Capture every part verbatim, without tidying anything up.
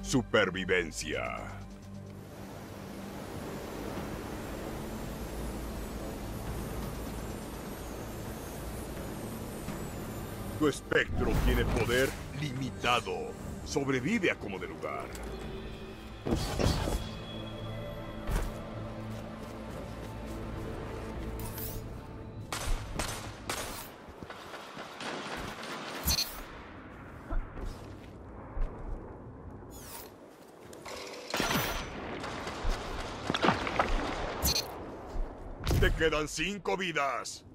Supervivencia. Tu espectro tiene poder limitado. Sobrevive a como de lugar. Te quedan cinco vidas.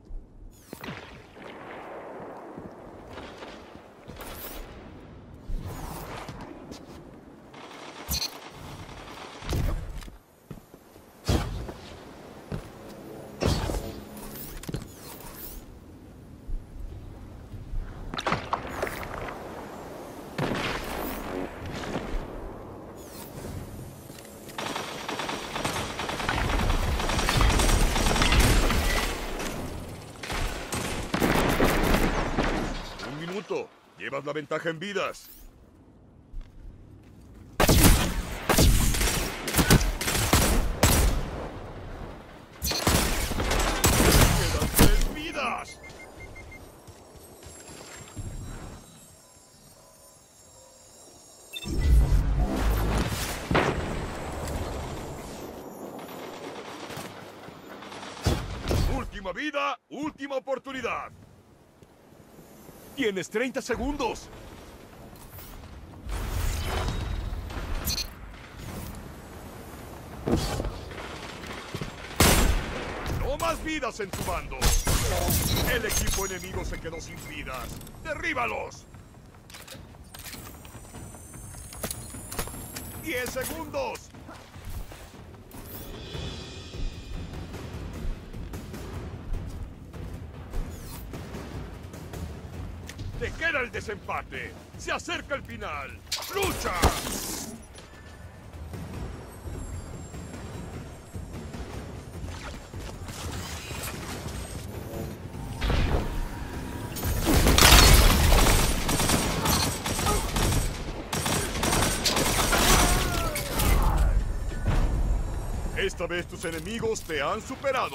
Llevas la ventaja en vidas. Quedan tres vidas. Última vida, última oportunidad. Tienes treinta segundos. No más vidas en tu bando. El equipo enemigo se quedó sin vidas. ¡Derríbalos! ¡Diez segundos! ¡Te queda el desempate! ¡Se acerca el final! ¡Lucha! Esta vez tus enemigos te han superado.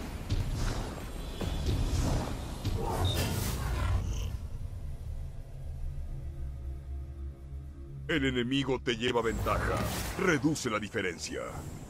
El enemigo te lleva ventaja. Reduce la diferencia.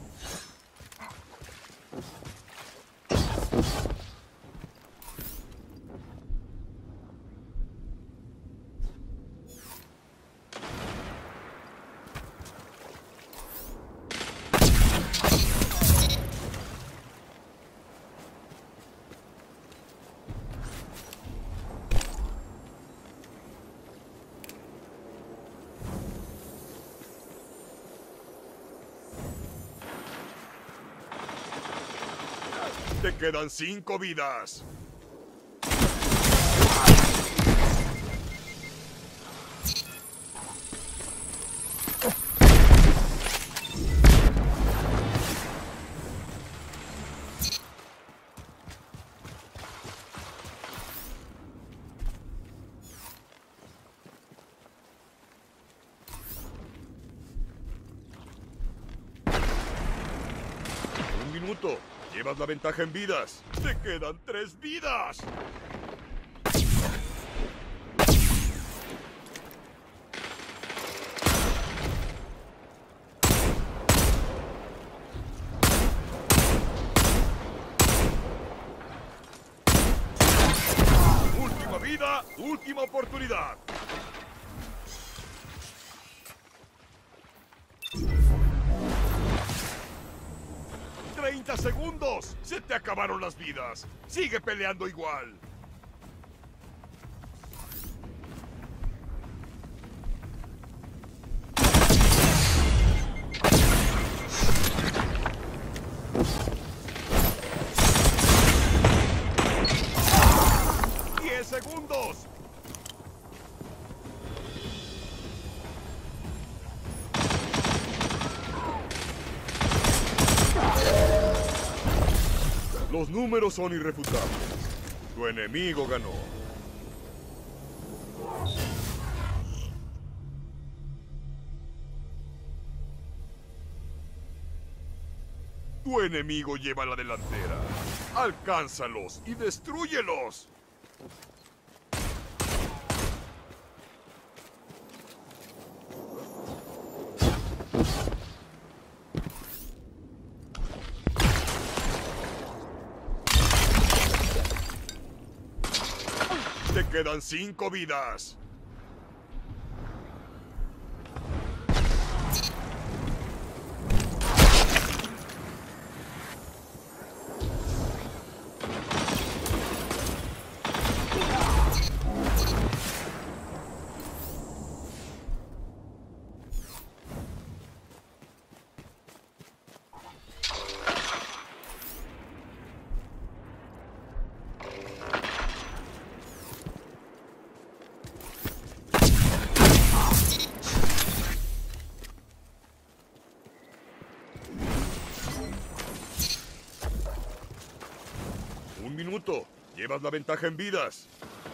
Te quedan cinco vidas. Un minuto. Llevas la ventaja en vidas. ¡Te quedan tres vidas! Última vida, última oportunidad. ¡treinta segundos! ¡Se te acabaron las vidas! ¡Sigue peleando igual! ¡diez segundos! Los números son irrefutables. Tu enemigo ganó. Tu enemigo lleva la delantera. Alcánzalos y destrúyelos. Te quedan cinco vidas. Un minuto. Llevas la ventaja en vidas.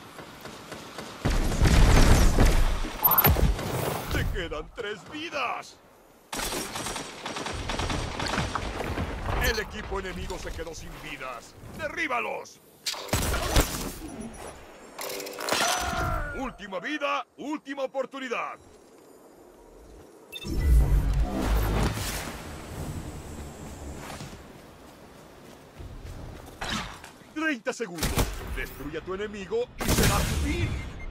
Te quedan tres vidas. El equipo enemigo se quedó sin vidas. ¡Derríbalos! Última vida, última oportunidad. treinta segundos. Destruye a tu enemigo y será su fin.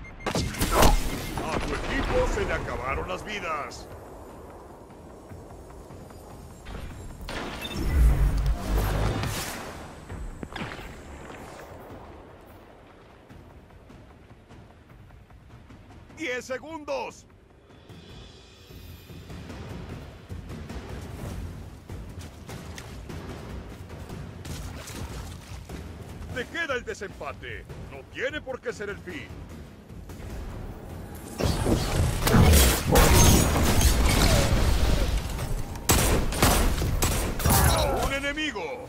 A tu equipo se le acabaron las vidas. diez segundos. Te queda el desempate. No tiene por qué ser el fin. ¡A un enemigo!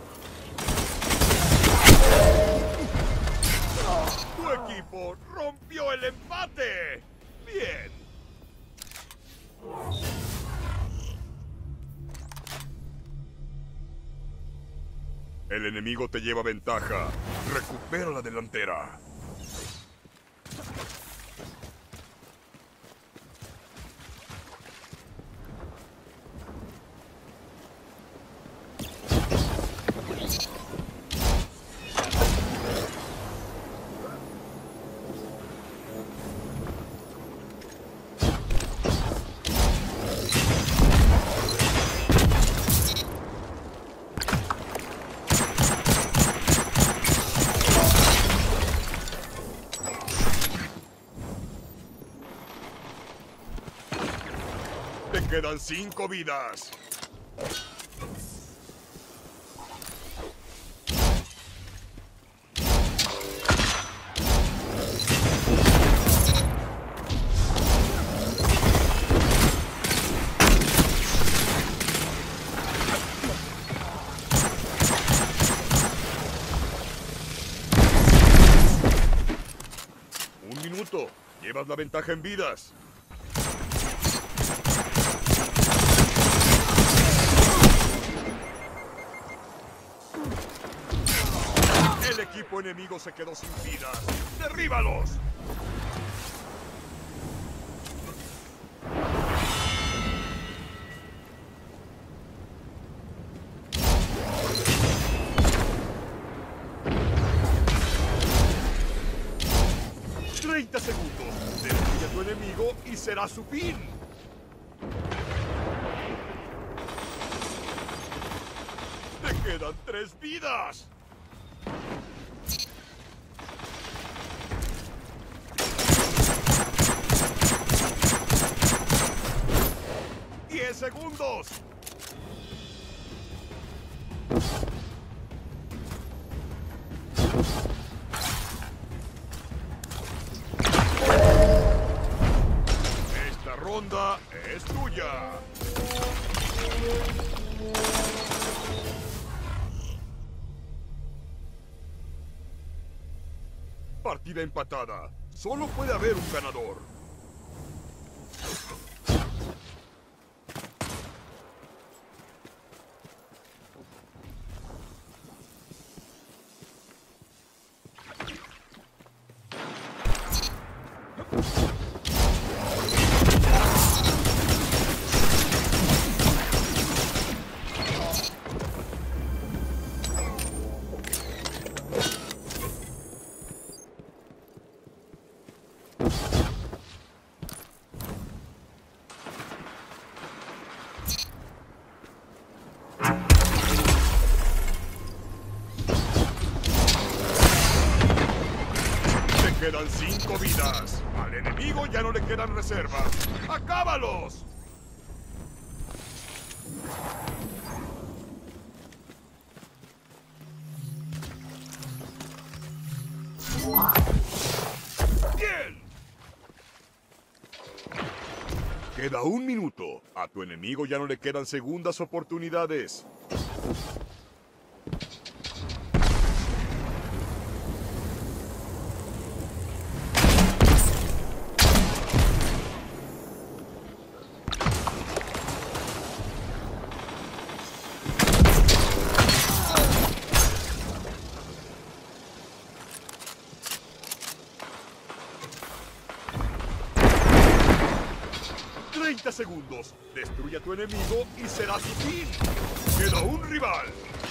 Tu equipo rompió el empate. Bien. El enemigo te lleva ventaja. Recupera la delantera. Te quedan cinco vidas. Un minuto. Llevas la ventaja en vidas. El equipo enemigo se quedó sin vidas. ¡Derríbalos! treinta segundos. Destruye a tu enemigo y será su fin. Te quedan tres vidas. diez segundos. Esta ronda es tuya. Partida empatada. Solo puede haber un ganador. quedan cinco vidas. Al enemigo ya no le quedan reservas. ¡Acábalos! ¡Bien! Queda un minuto. A tu enemigo ya no le quedan segundas oportunidades. treinta segundos. Destruye a tu enemigo y será su fin. Queda un rival.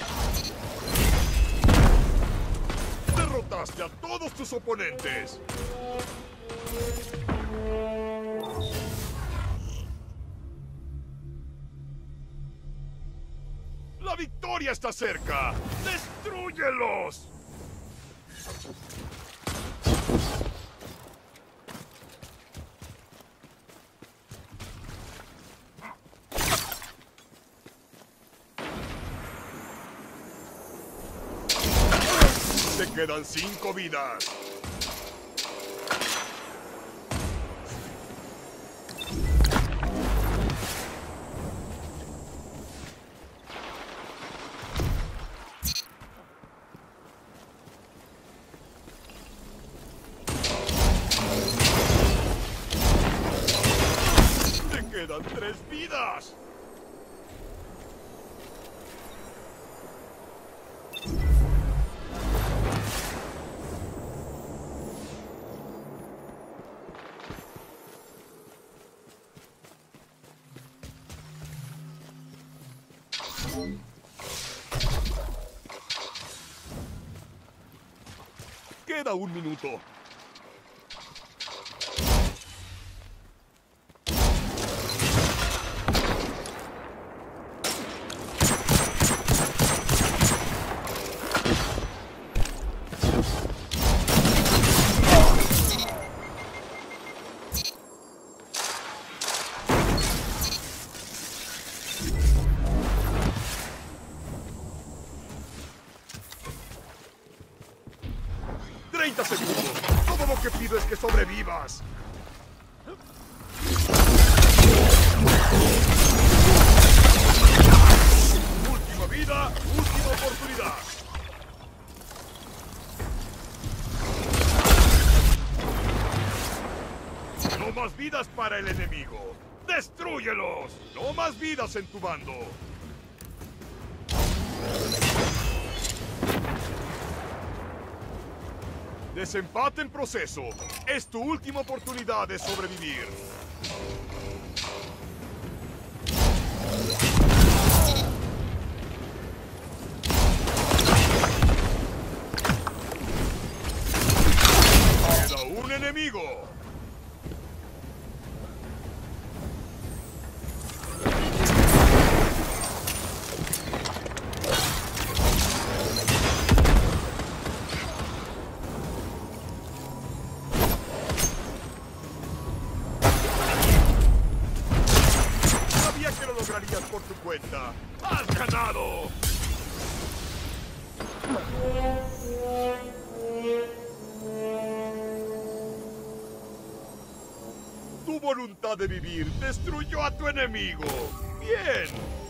Derrotaste a todos tus oponentes. La victoria está cerca. ¡Destrúyelos! Te quedan cinco vidas. Te quedan tres vidas. Queda un minuto. treinta segundos. Todo lo que pido es que sobrevivas. Última vida, última oportunidad. No más vidas para el enemigo. ¡Destrúyelos! No más vidas en tu bando. Desempate en proceso. Es tu última oportunidad de sobrevivir. Queda un enemigo. Que lo lograrías por tu cuenta. ¡Has ganado! Tu voluntad de vivir destruyó a tu enemigo. ¡Bien!